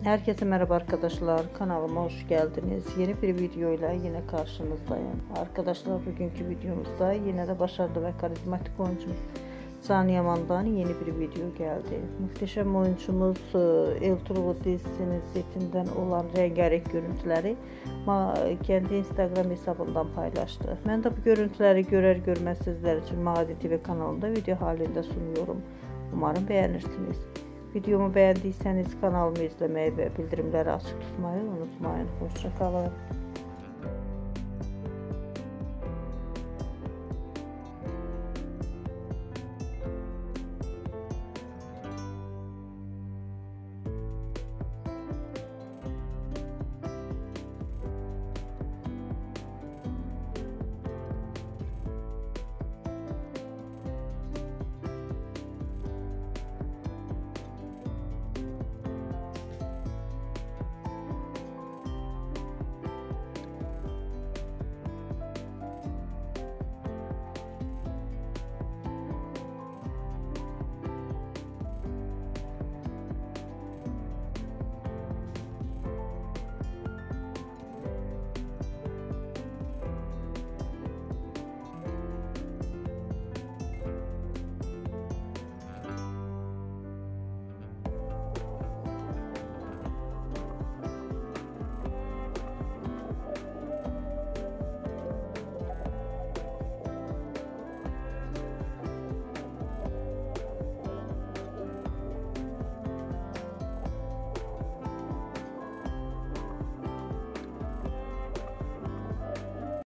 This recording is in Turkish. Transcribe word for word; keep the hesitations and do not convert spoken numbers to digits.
Herkese merhaba arkadaşlar, kanalıma hoş geldiniz. Yeni bir videoyla yine karşınızdayım. Arkadaşlar, bugünkü videomuzda yine de başarılı ve karizmatik oyuncumuz Can Yaman'dan yeni bir video geldi. Muhteşem oyuncumuz Ertuğrul dizisinin setinden olan rengarenk görüntüleri kendi Instagram hesabından paylaştı. Ben de bu görüntüleri görer görmez sizler için Maadi T V kanalında video halinde sunuyorum. Umarım beğenirsiniz. Videomu beğendiyseniz kanalımı izlemeyi ve bildirimleri açık tutmayı unutmayın. Hoşça kalın.